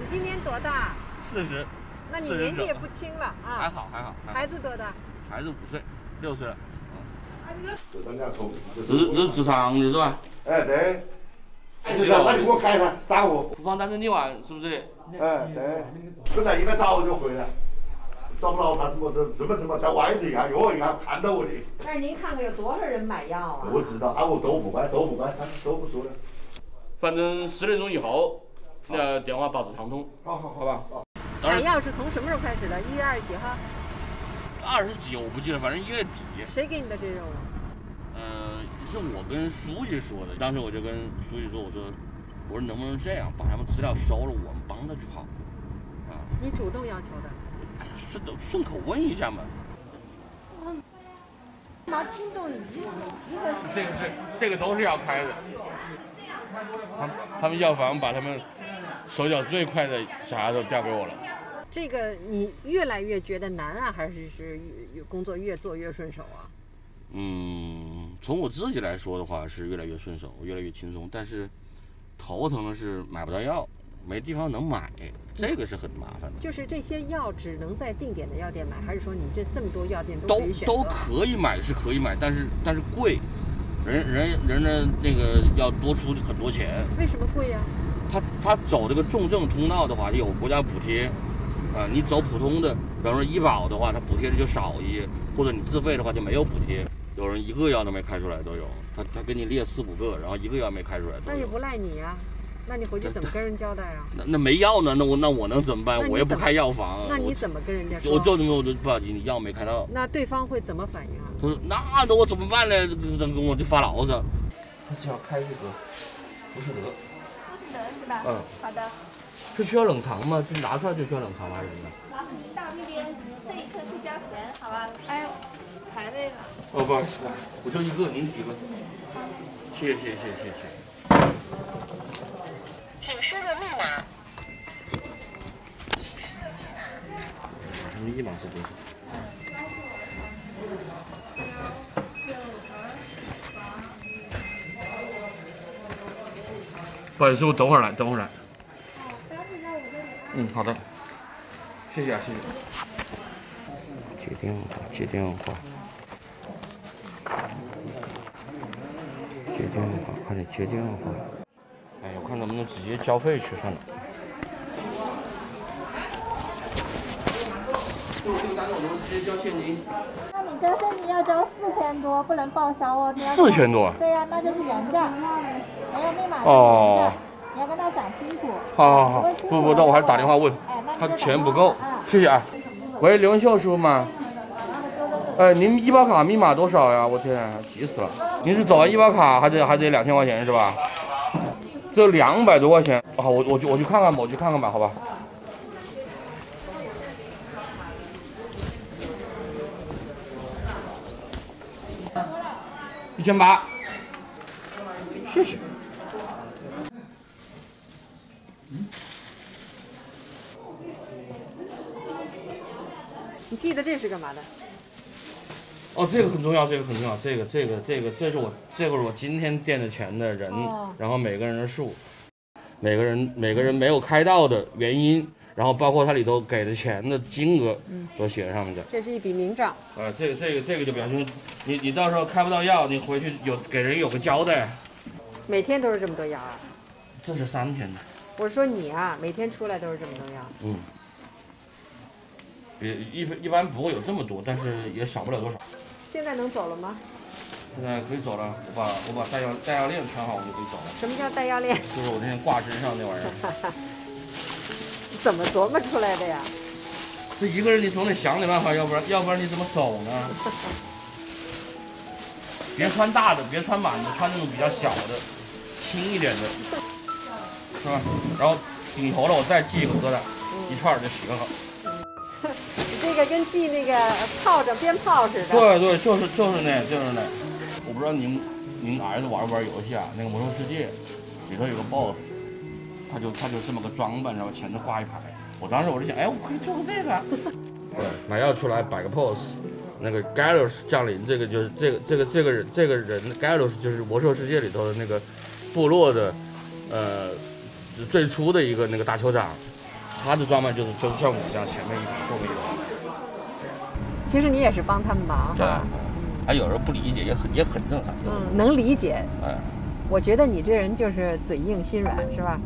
你今年多大 ？40。 那你年纪也不轻了啊。 还好。 孩子多大？ 孩子5岁，6岁了。 这是职场的是吧？ 哎，对。 哎，知道。 那你给我看一看，3户。 厨房单纯你玩是不是？ 哎，对。本来应该早就回来，找不到他什么在外地看，又一看看到我的。 但是您看看有多少人买药啊？ 我知道，我都不管，都不说了。 反正4点钟以后，电话保持畅通。好吧。 买药是从什么时候开始的？1月20几号 ？20几我不记得，反正1月底。 谁给你的这任务？ 是我跟书记说的。当时我就跟书记说，我说能不能这样，把他们资料收了，我们帮他去跑。啊。 你主动要求的？ 哎呀，顺口问一下嘛。 拿听众里这个都是要开的。他们药房把他们手脚最快的小孩都调给我了。 这个你越来越觉得难啊，还是工作越做越顺手啊？ 从我自己来说的话是越来越顺手，越来越轻松。但是头疼的是买不到药，没地方能买，这个是很麻烦的。 就是这些药只能在定点的药店买，还是说你这么多药店都可以选择？ 都可以买，是可以买，但是贵，人的那个要多出很多钱。 为什么贵呀？ 他走这个重症通道的话，有国家补贴，你走普通的，比方说医保的话，它补贴的就少一些，或者你自费的话就没有补贴。有人1个药都没开出来都有，他给你列4、5个，然后1个药没开出来都有。 那也不赖你呀，那你回去怎么跟人交代啊？ 那没药呢？那我能怎么办？我也不开药房。 那你怎么跟人家说？ 我就不好意思，你药没开到。 那对方会怎么反应啊？ 他说那我怎么办呢？我就发牢骚。他是要开这个福士德。 是吧？好的。 是需要冷藏吗？就拿出来就需要冷藏吗？还是什么？ 然后您到那边这一侧去交钱，好吧？哎，排队了。 不好意思，我就1个，您几个？谢谢。 请输入密码。 密码是多少？ 不好意思，我等会儿来。好的。谢谢。 接电话。快点接电话。哎，我看能不能直接交费去算了。 就这个单子，我能直接交现金。 那你这现金要交4000多，不能报销哦。 4000多？ 对呀，那就是原价，没有密码的原价。你要跟他讲清楚。 好。不，那我还是打电话问。他钱不够。谢谢啊。喂，刘文秀师傅吗？您医保卡密码多少呀？我天，急死了！您是走完医保卡还得2000块钱是吧？这200多块钱。好，我去看看吧，好吧。1800，谢谢。 你记得这是干嘛的？ 这个很重要，这是我今天垫的钱的人，然后每个人的数，每个人没有开到的原因，然后包括它里头给的钱的金额都写在上面的。 这是一笔明账。 这个就比较清楚，你到时候开不到药，你回去给人有个交代。 每天都是这么多药啊？ 这是3天的。 我说你啊，每天出来都是这么多药。 一般不会有这么多，但是也少不了多少。 现在能走了吗？ 现在可以走了，我把带药链穿好，我就可以走了。 什么叫带药链？ 就是我那天挂身上那玩意儿。 怎么琢磨出来的呀？ 这一个人你总得想点办法，要不然你怎么走呢？别穿大的，别穿满的，穿那种比较小的，轻一点的，是吧？然后顶头了，我再系一个疙瘩，一串就洗个好。 这个跟系那个鞭炮似的。 对，就是那。我不知道您儿子玩不玩游戏啊？那个魔兽世界里头有个 boss， 他就这么个装扮，然后前头挂一排。我当时我就想，我可以做个这个。对，买药出来摆个 pose， 那个 Galus 降临，这个就是这个人 Galus 就是魔兽世界里头的那个部落的最初的一个那个大酋长。 他的装扮就是像我这样，前面一排，后面一排。 其实你也是帮他们忙哈。 还有人不理解，也很正常。 能理解。 哎， 我觉得你这人就是嘴硬心软，是吧？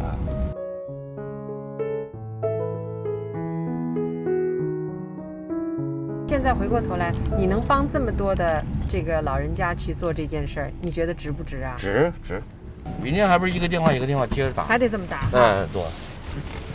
现在回过头来，你能帮这么多的这个老人家去做这件事儿，你觉得值不值啊？ 值。明天还不是一个电话一个电话接着打， 还得这么打。 哎，对。